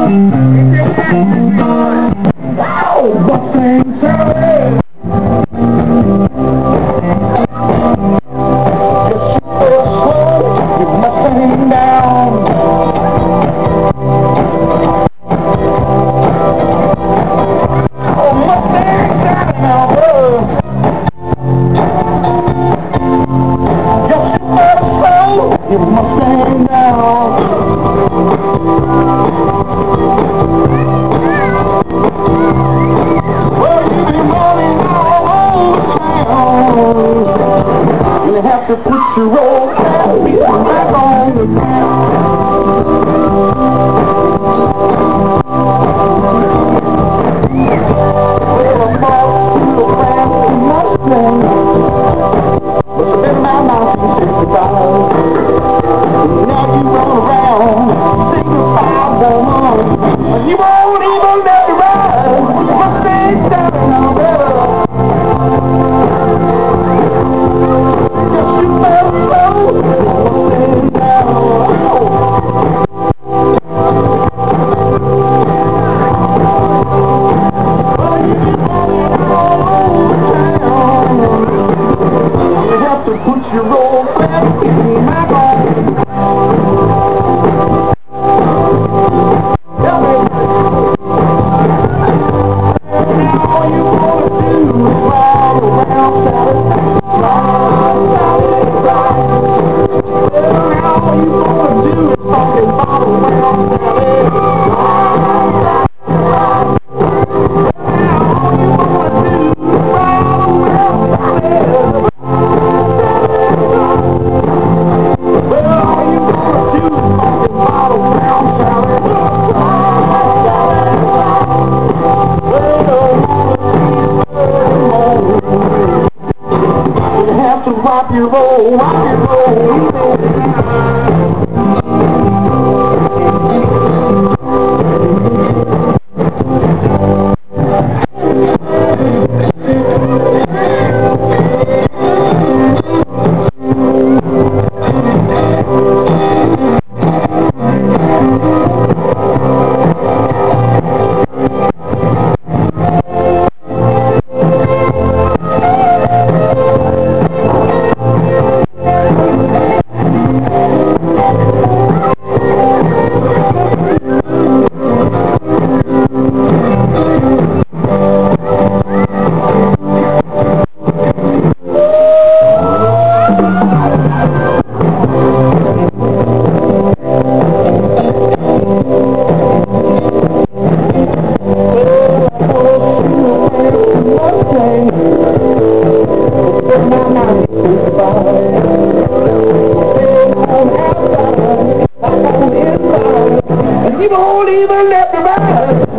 Wow, Mustang Chevrolet. You Mustang down. Oh, Mustang down, bro. Just slow. You Mustang down. You have to put your old back on the ground. Well, I bought you a brand new Mustang, but it's been my 1965. Now you run around, sing a five-woman, and you won't even let me ride. Mustang down, better. Put your old back in my home. Now all you wanna do is ride around Saturday. Well, now all you wanna do is fucking bottle around Saturday. Now all you wanna do is ride around Saturday. To rock and roll, rock and roll. And you won't even let me ride.